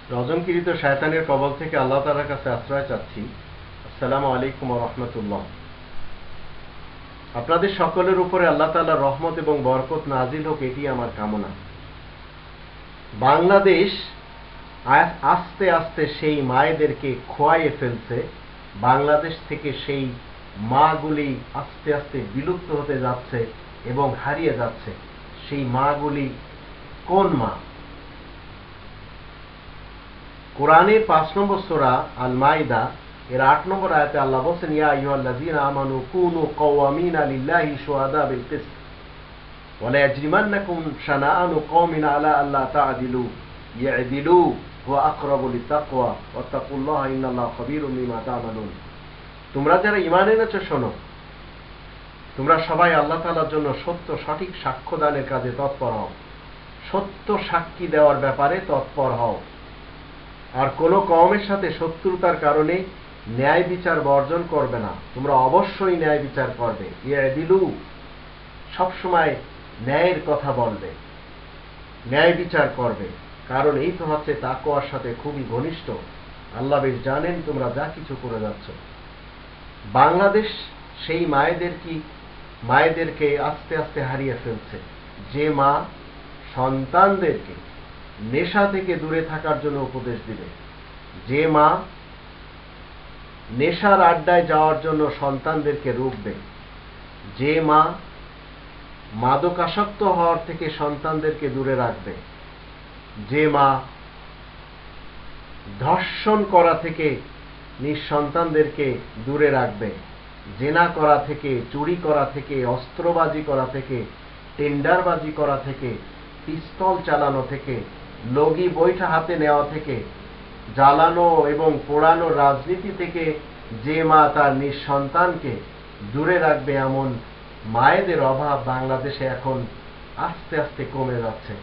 রজনকিরিত শয়তানের কবল থেকে আল্লাহ তাআলার কাছে আশ্রয় চাচ্ছি। আসসালামু আলাইকুম ওয়া রাহমাতুল্লাহ। আপনাদের সকলের উপরে আল্লাহ তাআলার রহমত এবং বরকত নাজিল হোক, এটি আমার কামনা। বাংলাদেশ আস্তে আস্তে সেই মায়েদেরকে খোয়াইয়ে ফেলছে। বাংলাদেশ থেকে সেই মাগুলি আস্তে আস্তে বিলুপ্ত হতে যাচ্ছে এবং হারিয়ে যাচ্ছে। সেই মাগুলি কোন মা? কোরআনের 5 নম্বর সূরা আল মাইদা এর 8 নম্বর আয়াতে আল্লাহ বলেন, ইয়া আইয়ুহাল্লাযীনা আমানু কুনু কাওয়ামিনা লিল্লাহি শুহাদা বিল কিসত ওয়া লা ইয়াজরিমান্নাকুম শানাআনু কওমিন আলা আল্লা তা'দিলু ইয়া'দিলু হুয়া আকরাবু লিত-তাকওয়া ওয়াত্তাকুল্লাহা ইন্নাল্লাহা খাবীরুম বিমা তা'মালুন। তোমরা যারা ঈমান এনেছো শোনো, তোমরা সবাই আল্লাহ তাআলার জন্য সত্য সঠিক সাক্ষ্য দানের কাজে তৎপর হও, সত্য সাক্ষী দেওয়ার ব্যাপারে তৎপর হও। আর কোন কওমের সাথে শত্রুতার কারণে ন্যায় বিচার বর্জন করবে না, তোমরা অবশ্যই ন্যায় বিচার করবে। ইয়াদিলু, সবসময় ন্যায়ের কথা বলবে, ন্যায় বিচার করবে, কারণ এই তো হচ্ছে তাকওয়ার সাথে খুবই ঘনিষ্ঠ। আল্লাহ বেশ জানেন তোমরা যা কিছু করে যাচ্ছ। বাংলাদেশ সেই মায়েদেরকে আস্তে আস্তে হারিয়ে ফেলছে। যে মা সন্তানদেরকে নেশা থেকে দূরে থাকার জন্য উপদেশ দিবে, যে মা নেশার আড্ডায় যাওয়ার জন্য সন্তানদেরকে রুখবে, যে মা মাদকাসক্ত হওয়ার থেকে সন্তানদেরকে দূরে রাখবে, যে মা ধর্ষণ করা থেকে নিঃসন্তানদেরকে দূরে রাখবে, জেনা করা থেকে, চুরি করা থেকে, অস্ত্রবাজি করা থেকে, টেন্ডারবাজি করা থেকে, পিস্তল চালানো থেকে, লগি বৈঠা হাতে নেওয়া থেকে, জ্বালানো এবং পোড়ানো রাজনীতি থেকে যে মা তার নিঃসন্তানকে দূরে রাখবে, এমন মায়েদের অভাব বাংলাদেশে এখন আস্তে আস্তে কমে যাচ্ছে।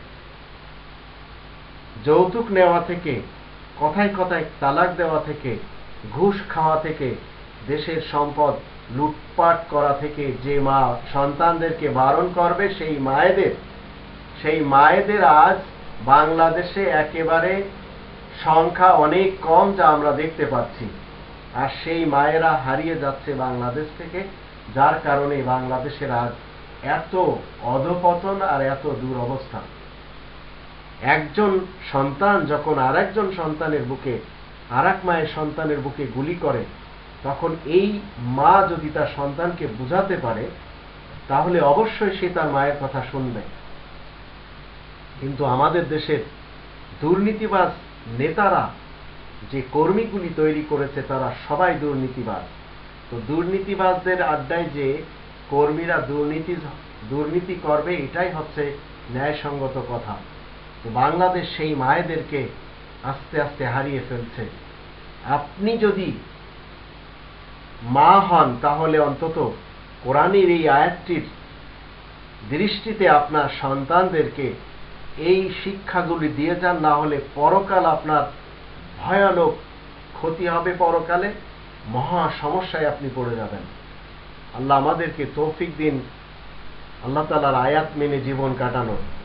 যৌতুক নেওয়া থেকে, কথায় কথায় তালাক দেওয়া থেকে, ঘুষ খাওয়া থেকে, দেশের সম্পদ লুটপাট করা থেকে যে মা সন্তানদেরকে বারণ করবে, সেই মায়েদের আজ বাংলাদেশে একেবারে সংখ্যা অনেক কম, যা আমরা দেখতে পাচ্ছি। আর সেই মায়েরা হারিয়ে যাচ্ছে বাংলাদেশ থেকে, যার কারণে বাংলাদেশের আজ এত অধঃপতন আর এত দুরবস্থা। একজন সন্তান যখন আরেকজন সন্তানের বুকে, আরেক মায়ের সন্তানের বুকে গুলি করে, তখন এই মা যদি তার সন্তানকে বুঝাতে পারে, তাহলে অবশ্যই সে তার মায়ের কথা শুনবে। কিন্তু আমাদের দেশের দুর্নীতিবাজ নেতারা যে কর্মীগুলি তৈরি করেছে, তারা সবাই দুর্নীতিবাজ। তো দুর্নীতিবাজদের আড্ডায় যে কর্মীরা দুর্নীতি করবে, এটাই হচ্ছে ন্যায়সঙ্গত কথা। তো বাংলাদেশ সেই মায়েদেরকে আস্তে আস্তে হারিয়ে ফেলছে। আপনি যদি মা হন, তাহলে অন্তত কোরআনের এই আয়াতটির দৃষ্টিতে আপনার সন্তানদেরকে এই শিক্ষাগুলি দিয়ে যান, না হলে পরকাল আপনার ভয়ানক ক্ষতি হবে। পরকালে মহা সমস্যায় আপনি পড়ে যাবেন। আল্লাহ আমাদেরকে তৌফিক দিন আল্লাহ তাআলার আয়াত মেনে জীবন কাটানোর।